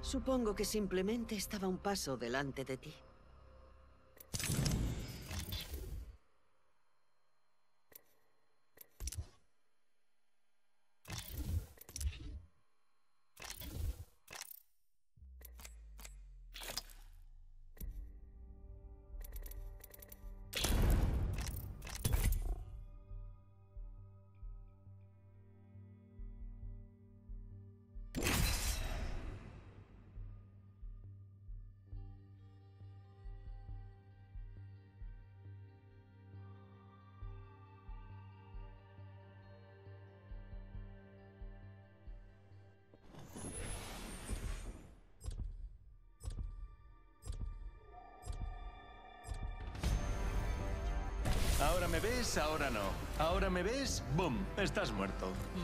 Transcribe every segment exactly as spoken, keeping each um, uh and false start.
Supongo que simplemente estaba un paso delante de ti. Ahora me ves, ahora no. Ahora me ves, ¡boom! Estás muerto.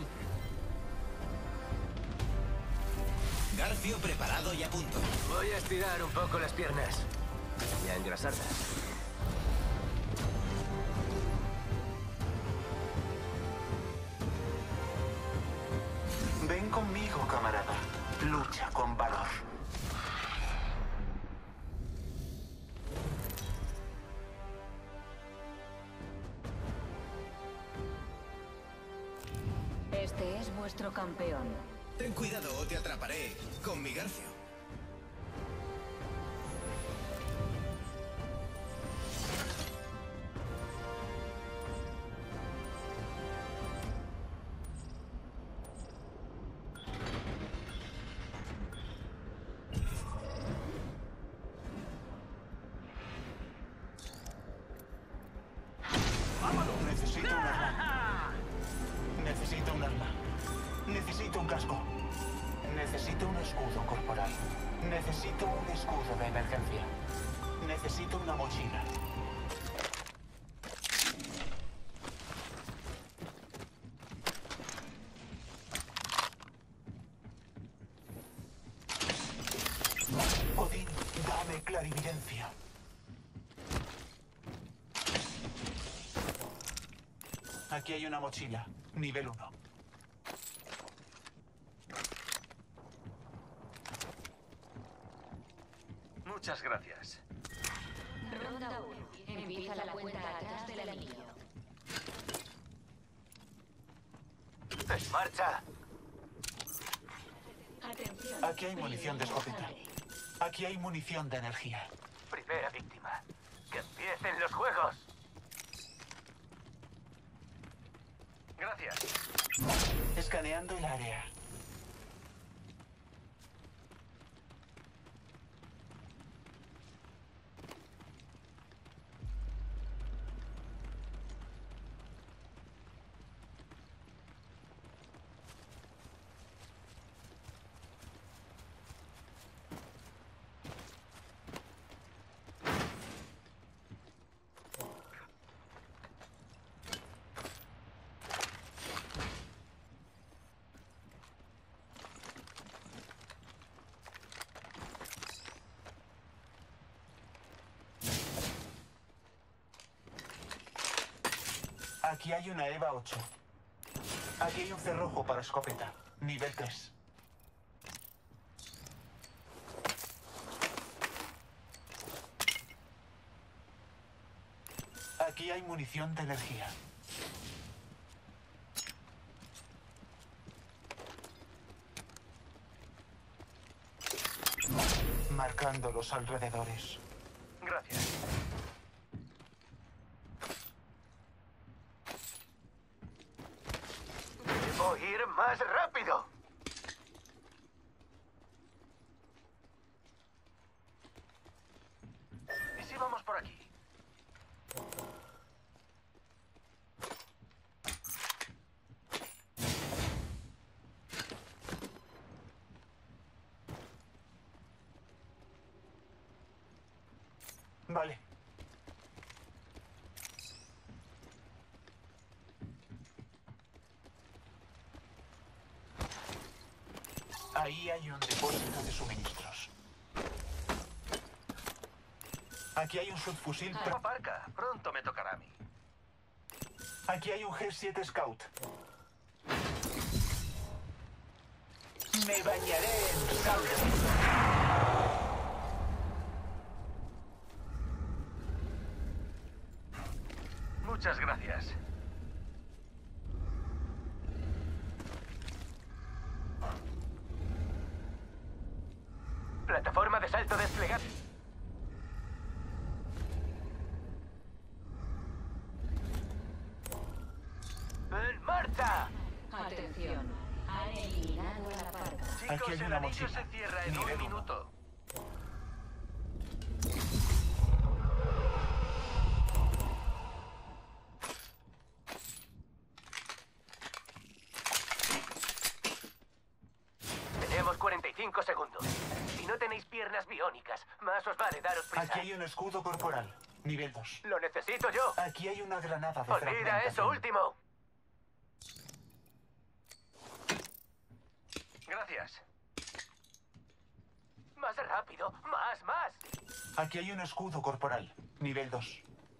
Garfio preparado y a punto. Voy a estirar un poco las piernas y a engrasarlas. Ven conmigo, camarada. Lucha con valor. Este es vuestro campeón. Ten cuidado o te atraparé con mi Garfio. Necesito un arma. Necesito un arma. Necesito un casco. Necesito un escudo corporal. Necesito un escudo de emergencia. Necesito una mochila. Odín, dame clarividencia. Aquí hay una mochila, nivel uno. Muchas gracias. Ronda uno. Empieza la cuenta atrás del anillo. ¡En marcha! Atención. Aquí hay munición de escopeta. Aquí hay munición de energía. Primera víctima. ¡Que empiecen los juegos! Gracias. Escaneando el área. Aquí hay una EVA ocho. Aquí hay un cerrojo para escopeta. Nivel tres. Aquí hay munición de energía. Marcando los alrededores. Gracias. ¡Debo ir más rápido! ¿Y si vamos por aquí? Vale. Ahí hay un depósito de suministros. Aquí hay un subfusil. No aparca. Pronto me tocará a mí. Aquí hay un G siete Scout. Me bañaré en sangre. Muchas gracias. Plataforma de salto desplegada. ¡En marcha! Atención. Han eliminado la parca. Aquí Chicos, hay el una anillo mochila. se cierra en Nivel un uno. minuto. Tenemos cuarenta y cinco segundos. Si no tenéis piernas biónicas, más os vale daros prisa. Aquí hay un escudo corporal. Nivel dos. ¡Lo necesito yo! Aquí hay una granada de ¡Olvida fragmentación. eso último! Gracias. ¡Más rápido! ¡Más, más! Aquí hay un escudo corporal. Nivel dos.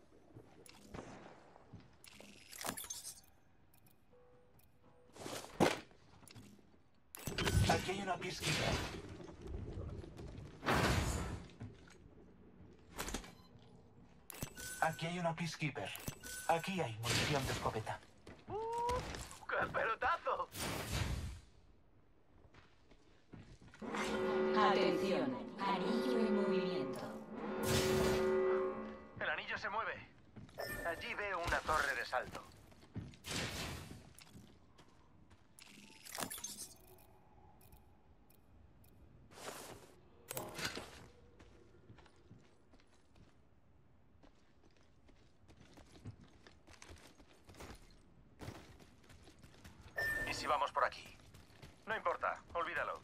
Aquí hay una peacekeeper. Aquí hay una peacekeeper. Aquí hay munición de escopeta. ¡Qué pelotazo! Atención. Anillo en movimiento. El anillo se mueve. Allí veo una torre de salto. ¿Y si vamos por aquí? No importa, olvídalo.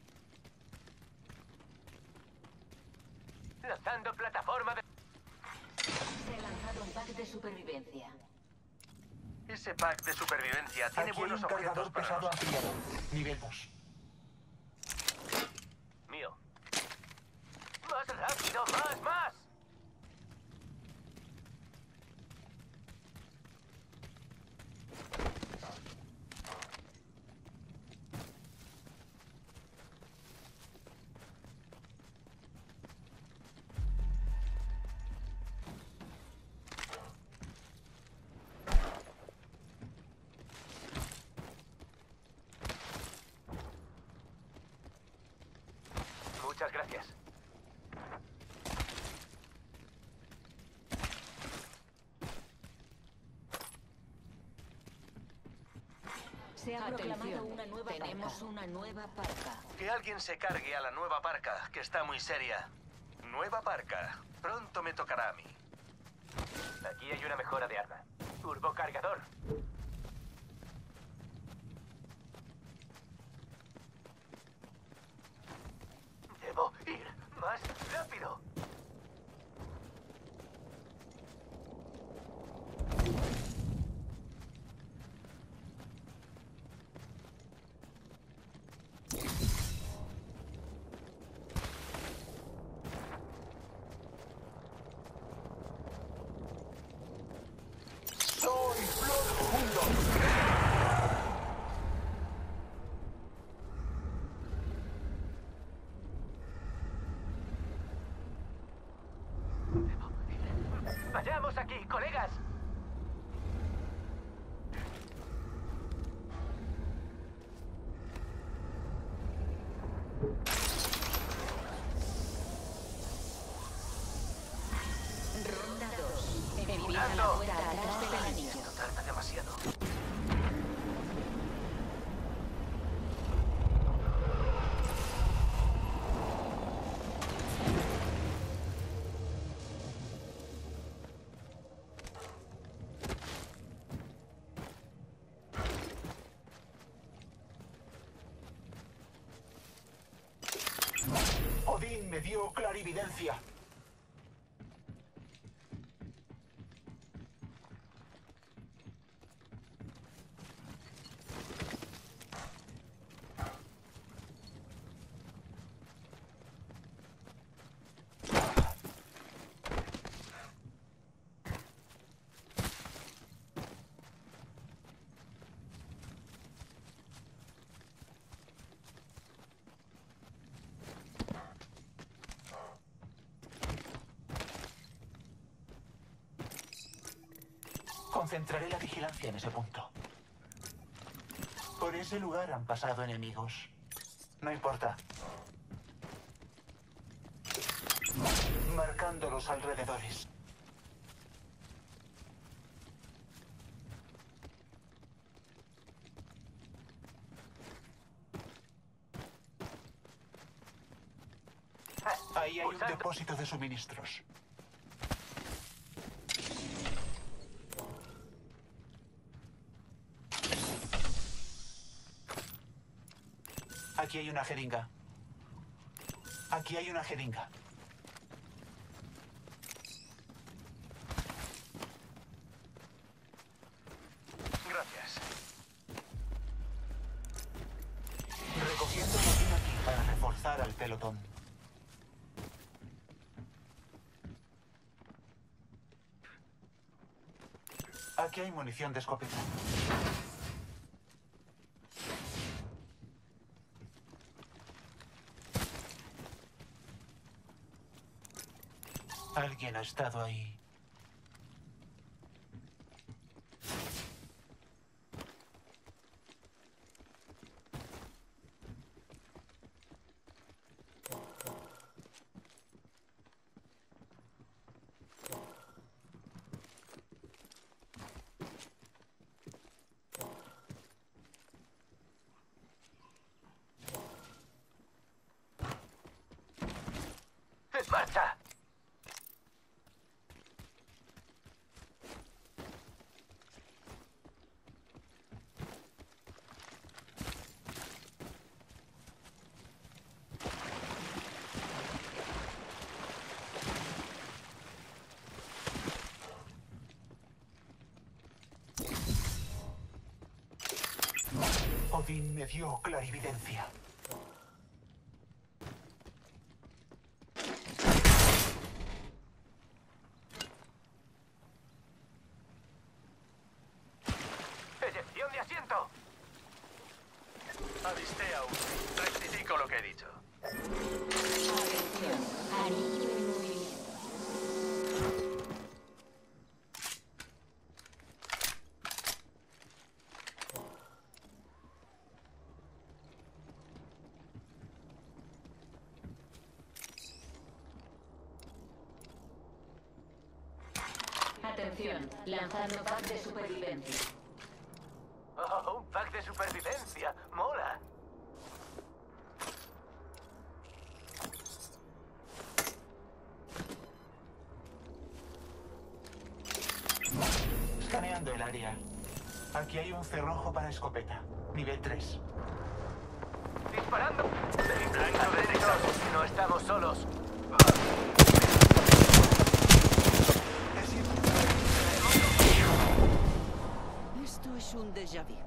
Lanzando plataforma de... Se ha lanzado un pack de supervivencia. Ese pack de supervivencia tiene Aquí hay buenos un objetos cargador para pesado nosotros. ampliado. Nivel dos. Mío. ¡Más rápido! ¡Más, más! Muchas gracias. Se ha proclamado una nueva Tenemos parca. una nueva parca. Que alguien se cargue a la nueva parca, que está muy seria. Nueva parca. Pronto me tocará a mí. Aquí hay una mejora de arma. Turbocargador. Debo ir más rápido. Soy Bloodhound. Vayamos aquí, colegas. Ronda dos. Empieza la Ando. vuelta atrás del anillo. Esto tarda demasiado. Odín me dio clarividencia. Concentraré la vigilancia en ese punto. Por ese lugar han pasado enemigos. No importa. Marcando los alrededores. Ahí hay un depósito de suministros. Aquí hay una jeringa. Aquí hay una jeringa. Gracias. Recogiendo botín aquí para reforzar al pelotón. Aquí hay munición de escopeta. Alguien ha estado ahí. ¡En marcha! Odín me dio clarividencia. ¡Eyección de asiento! Avisté a uno. Rectifico lo que he dicho. Atención. Anillo en movimiento. Atención. Lanzando pack de supervivencia. ¡Oh, un pack de supervivencia! ¡Mola! Escaneando el área. Aquí hay un cerrojo para escopeta. Nivel tres. ¡Disparando! ¡Blanco de Texas! ¡No estamos solos! Esto es un déjà vu.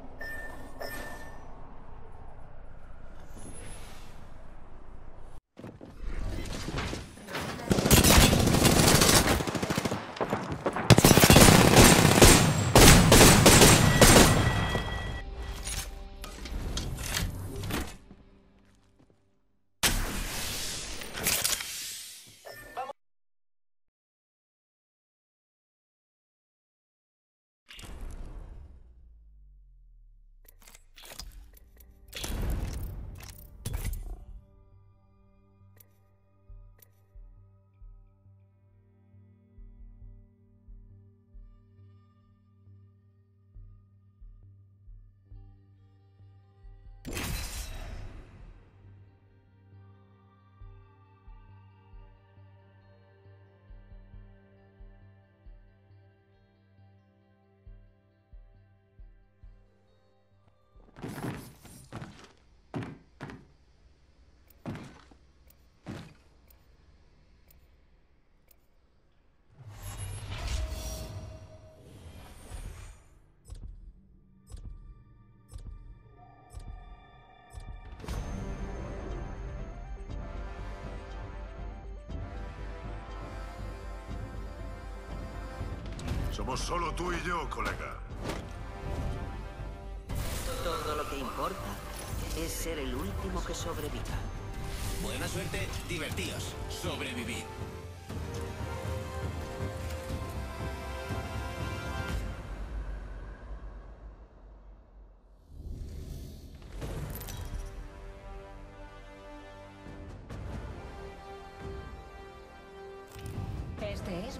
Somos solo tú y yo, colega. Todo lo que importa es ser el último que sobreviva. Buena suerte, divertíos. Sobrevivir.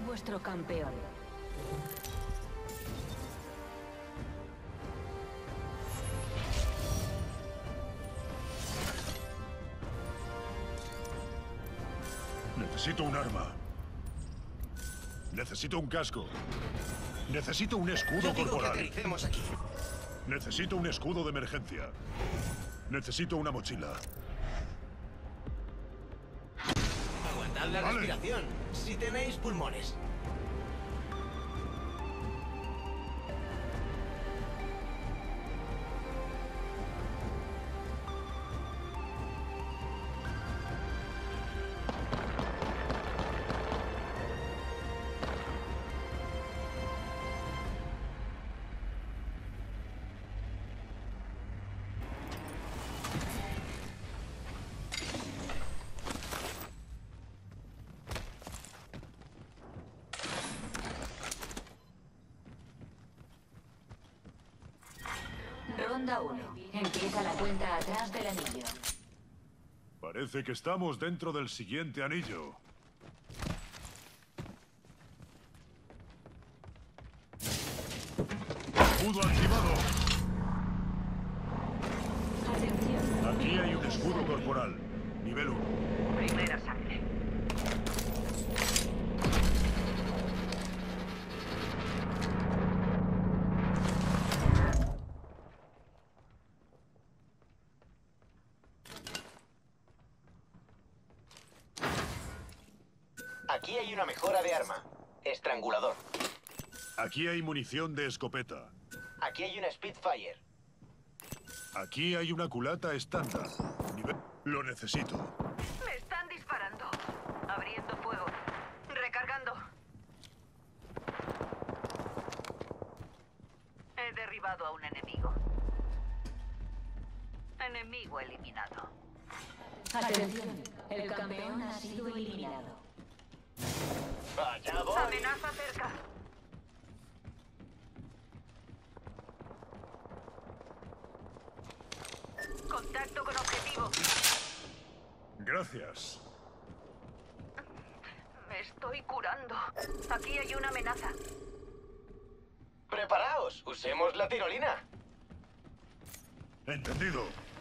vuestro campeón. Necesito un arma. Necesito un casco. Necesito un escudo Yo digo que corporal. aterricemos aquí. Necesito un escudo de emergencia. Necesito una mochila. Aguantad la Vale. respiración, si tenéis pulmones. Ronda uno. Empieza la cuenta atrás del anillo. Parece que estamos dentro del siguiente anillo. Escudo activado. Atención. Aquí hay un escudo corporal. Nivel uno. Primera sangre. Aquí hay una mejora de arma. Estrangulador. Aquí hay munición de escopeta. Aquí hay una Spitfire. Aquí hay una culata estándar. Nivel... Lo necesito. Me están disparando. Abriendo fuego. Recargando. He derribado a un enemigo. Enemigo eliminado. Atención. El campeón ha sido eliminado. Allá voy. Amenaza cerca. Contacto con objetivo. Gracias. Me estoy curando. Aquí hay una amenaza. Preparaos, usemos la tirolina. Entendido.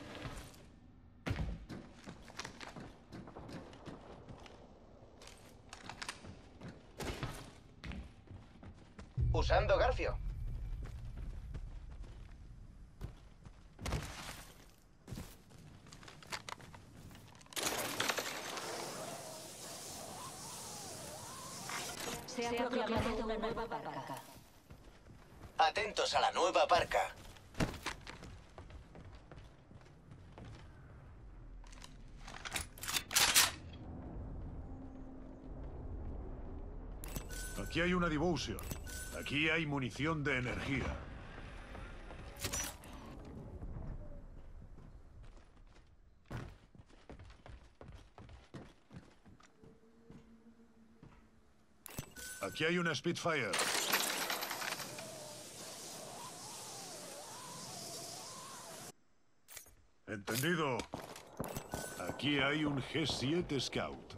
Usando Garfio. Se ha proclamado una nueva parca. Atentos a la nueva parca. Aquí hay una devotion. Aquí hay munición de energía. Aquí hay una Spitfire. Entendido. Aquí hay un G siete Scout.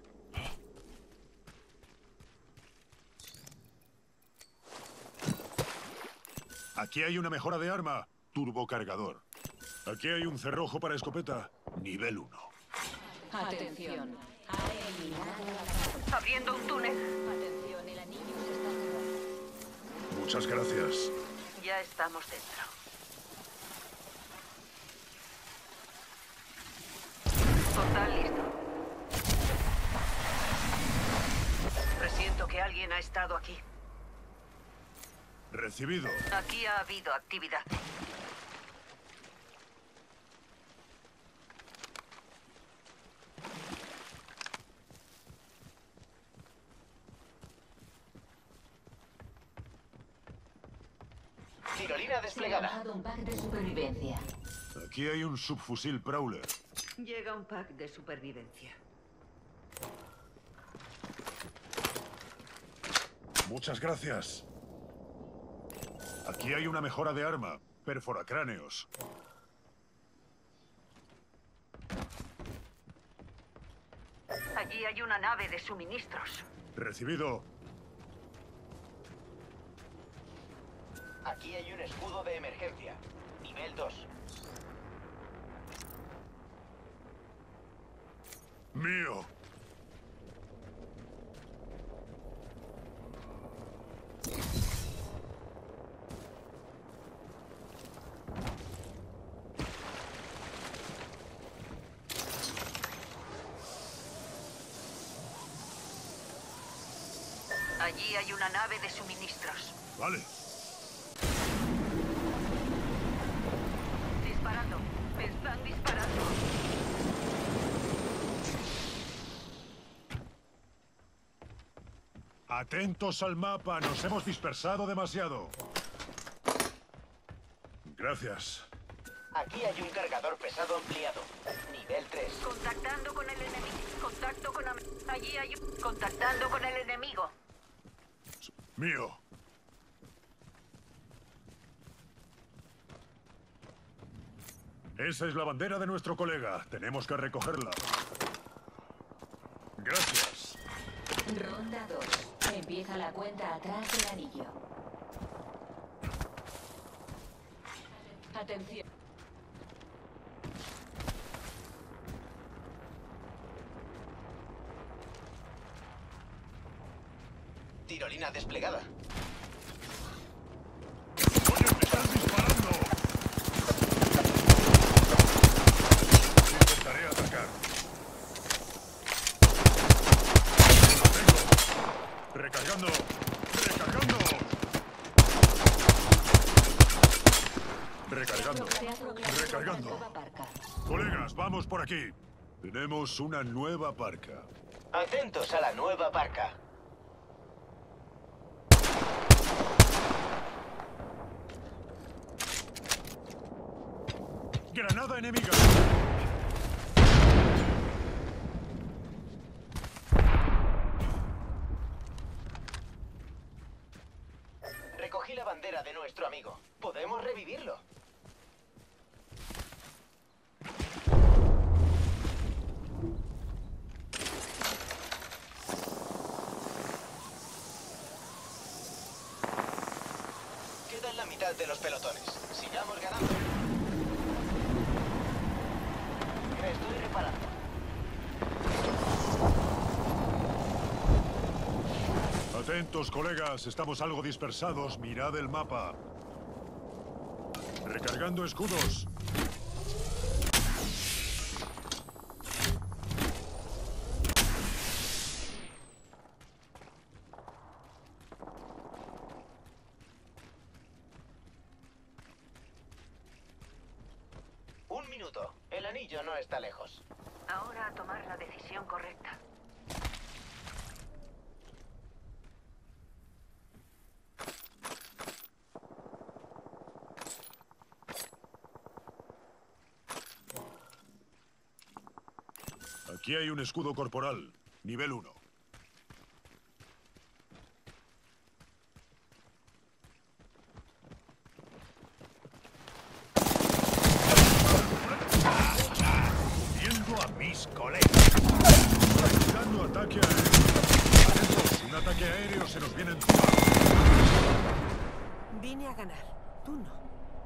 Aquí hay una mejora de arma. Turbocargador. Aquí hay un cerrojo para escopeta. Nivel uno. Atención. Ha eliminado a la... Abriendo un túnel. Atención, el anillo se está cerrando. Muchas gracias. Ya estamos dentro. Total listo. Presiento que alguien ha estado aquí. Recibido. Aquí ha habido actividad. Tirolina Se ha desplegada. lanzado un pack de supervivencia. Aquí hay un subfusil Prowler. Llega un pack de supervivencia. Muchas gracias. Aquí hay una mejora de arma. Perforacráneos. Allí hay una nave de suministros. Recibido. Aquí hay un escudo de emergencia. Nivel dos. Mío. Allí hay una nave de suministros. Vale. Disparando. Me están disparando. Atentos al mapa, nos hemos dispersado demasiado. Gracias. Aquí hay un cargador pesado ampliado. Nivel tres. Contactando con el enemigo. Contacto con... am- Allí hay un... Contactando con el enemigo. Mío. Esa es la bandera de nuestro colega. Tenemos que recogerla. Gracias. Ronda dos. Empieza la cuenta atrás del anillo. Atención. Tirolina desplegada. ¡Oye, me están disparando! Intentaré atacar. ¡La tengo! ¡Recargando! ¡Recargando! Recargando. Se ha proclamado Recargando. una nueva parca. Colegas, vamos por aquí. Tenemos una nueva parca. Atentos a la nueva parca. ¡Granada enemiga! Recogí la bandera de nuestro amigo. ¿Podemos revivirlo? Quedan la mitad de los pelotones. Sigamos ganando. Me estoy reparando. Atentos, colegas. Estamos algo dispersados. Mirad el mapa. Recargando escudos. Un minuto. El anillo no está lejos. Ahora a tomar la decisión correcta. Aquí hay un escudo corporal. Nivel uno. Viendo a mis colegas. Practicando ataque aéreo. Atentos, un ataque aéreo se nos viene encima. Vine a ganar. Tú no.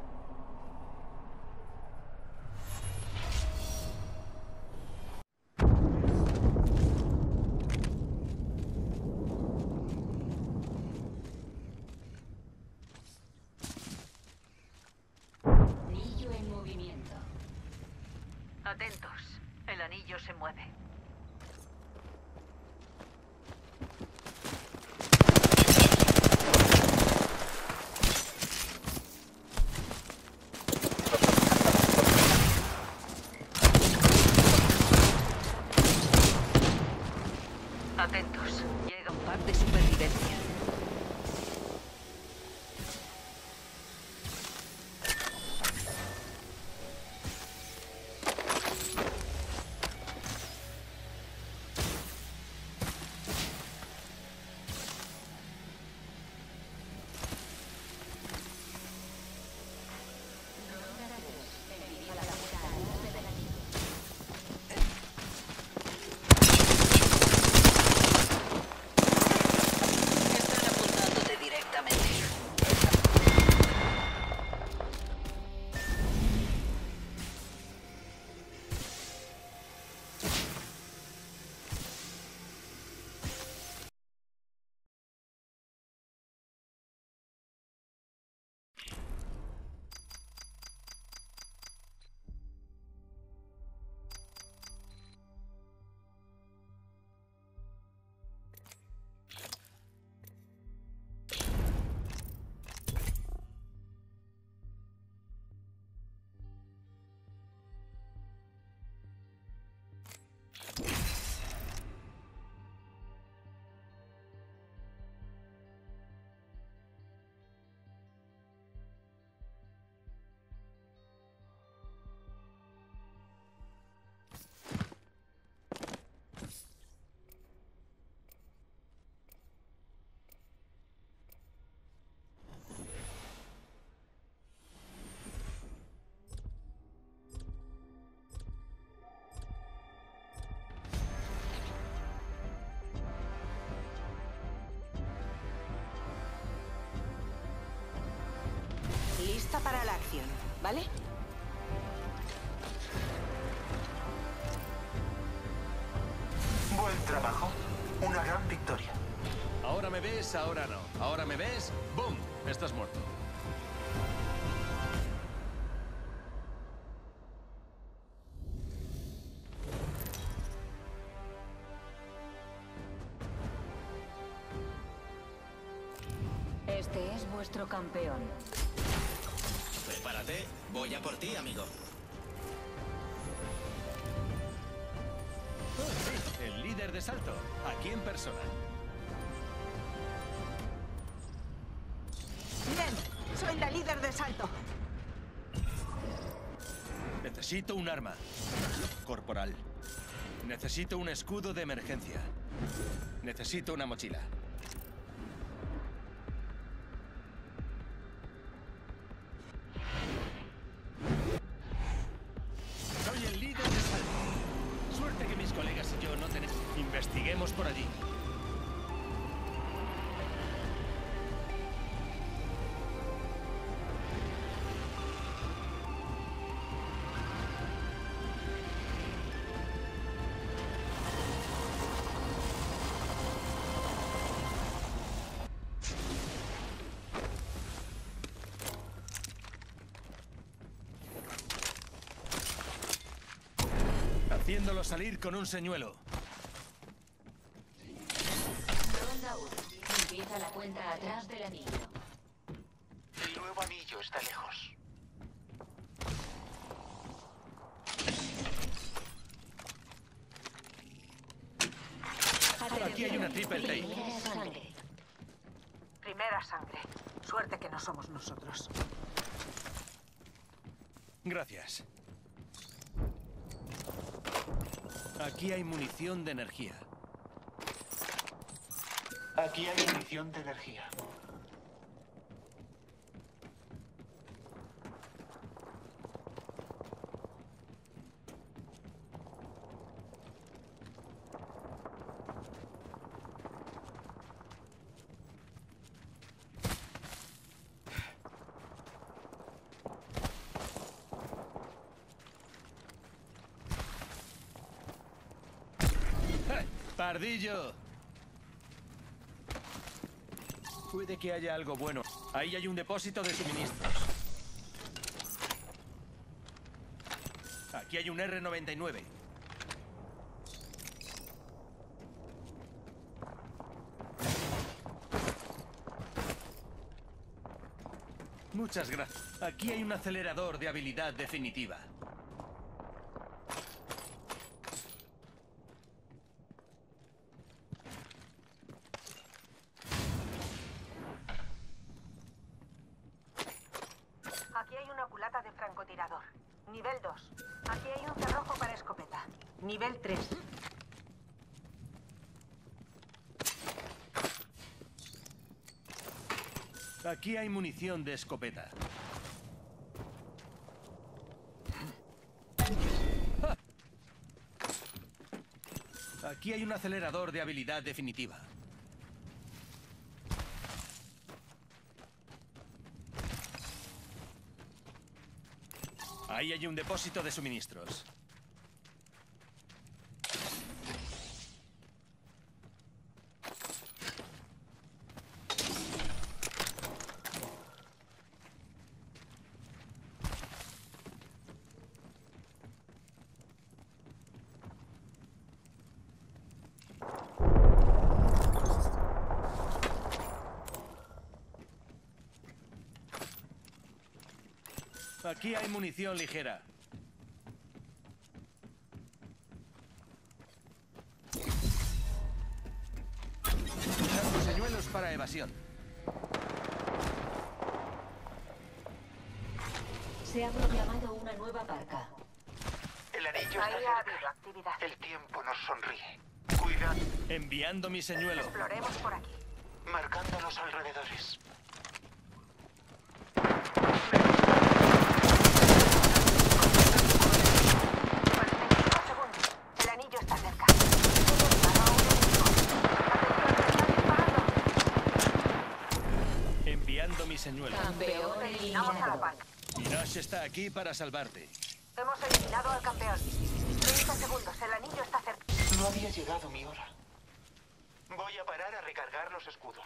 Anillo en movimiento. Atentos. El anillo se mueve. Atentos. Llega un pack de supervivencia. para la acción, ¿vale? Buen trabajo. Una gran victoria. Ahora me ves, ahora no. Ahora me ves, ¡boom! Estás muerto. Este es vuestro campeón. Prepárate, voy a por ti, amigo. Oh, sí, el líder de salto, aquí en persona. Bien, soy la líder de salto. Necesito un arma corporal. Necesito un escudo de emergencia. Necesito una mochila. Soy el líder de salto. Suerte que mis colegas y yo no tenemos. Investiguemos por allí. Haciéndolo salir con un señuelo. Ronda uno. Empieza la cuenta atrás del anillo. El nuevo anillo está lejos. Aquí hay una triple take. Primera sangre. Primera sangre. Suerte que no somos nosotros. Gracias. Aquí hay munición de energía. Aquí hay munición de energía. ¡Eh! ¡Pardillo! Puede que haya algo bueno. Ahí hay un depósito de suministros. Aquí hay un R noventa y nueve. Muchas gracias. Aquí hay un acelerador de habilidad definitiva. Aquí hay una culata de francotirador. Nivel dos. Aquí hay un cerrojo para escopeta. Nivel tres. Aquí hay munición de escopeta. ¡Ah! Aquí hay un acelerador de habilidad definitiva. Ahí hay un depósito de suministros. Aquí hay munición ligera. Usando señuelos para evasión. Se ha proclamado una nueva parca. El anillo está Ahí ha habido cerca. actividad. El tiempo nos sonríe. Cuidado. Enviando mi señuelo. Exploremos por aquí. Marcando los alrededores. cuarenta y cinco segundos. El anillo está cerca. Disparo a un enemigo. Atención, me están disparando. Enviando Enviando mi señuelo. Campeón Eliminamos a la eliminado. parca. Irash está aquí para salvarte. Hemos eliminado al campeón. treinta segundos, el anillo está cerca. No había llegado mi hora. Voy a parar a recargar los escudos.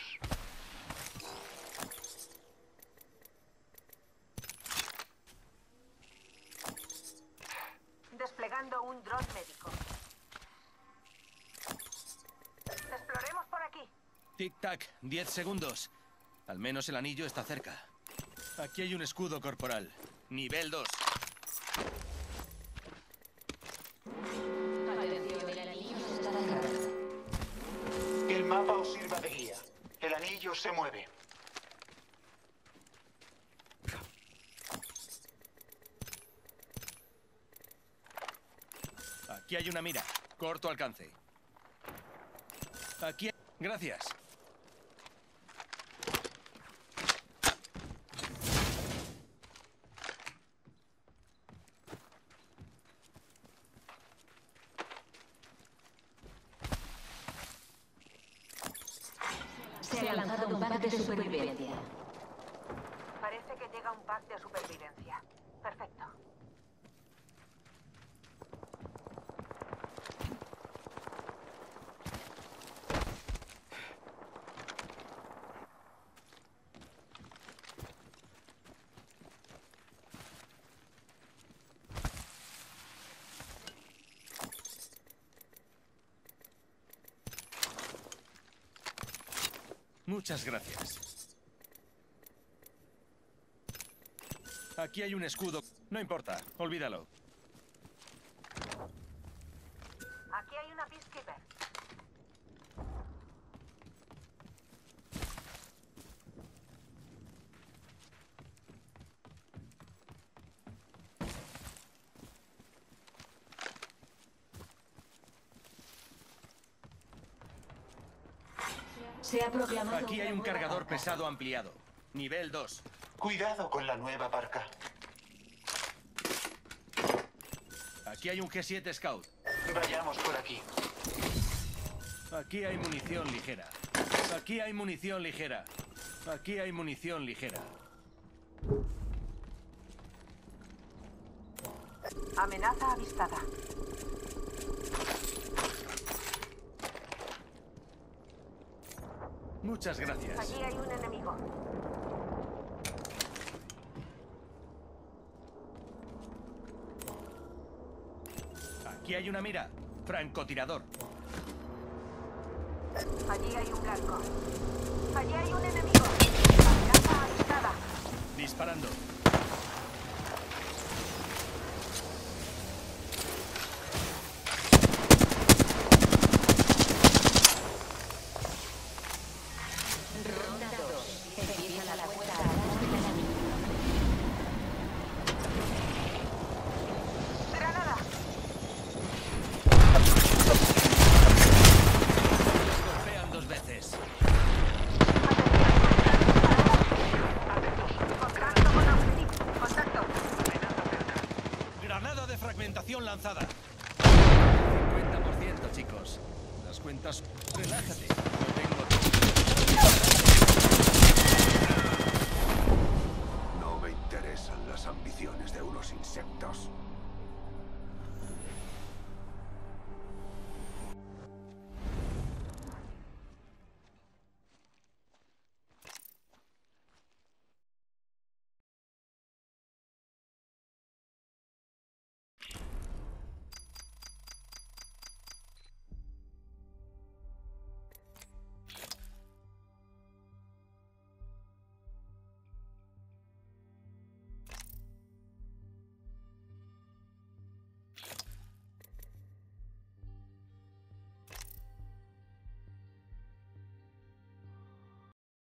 Desplegando un dron médico. Exploremos por aquí. Tic-tac, diez segundos. Al menos el anillo está cerca. Aquí hay un escudo corporal. Nivel dos. Atención, el anillo se está cargando. Que el mapa os sirva de guía. El anillo se mueve. Aquí hay una mira. Corto alcance. Aquí hay... Gracias. Se ha lanzado un pack de supervivencia. Parece que llega un pack de supervivencia. Perfecto. Muchas gracias. Aquí hay un escudo. No importa, olvídalo. Aquí hay una Peacekeeper. Se ha proclamado. Aquí hay una un nueva cargador parca. pesado ampliado. Nivel dos. Cuidado con la nueva parca. Aquí hay un G siete Scout. Vayamos por aquí. Aquí hay munición ligera. Aquí hay munición ligera. Aquí hay munición ligera. Amenaza avistada. Muchas gracias. Allí hay un enemigo. Aquí hay una mira. Francotirador. Allí hay un blanco. Allí hay un enemigo. Amenaza avistada. Disparando. Ronda dos. Empieza la cuenta atrás del enemigo. Granada. Golpean dos veces. Contacto con objetivo. Contacto. Granada de fragmentación lanzada. cincuenta por ciento, chicos. Las cuentas... Relájate.